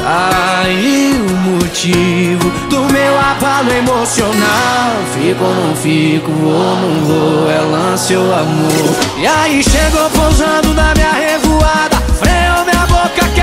Aí o motivo do meu abalo emocional. Fico ou não fico, vou ou não vou, é lance ou amor. E aí chegou pousando na minha revoada, freou minha boca,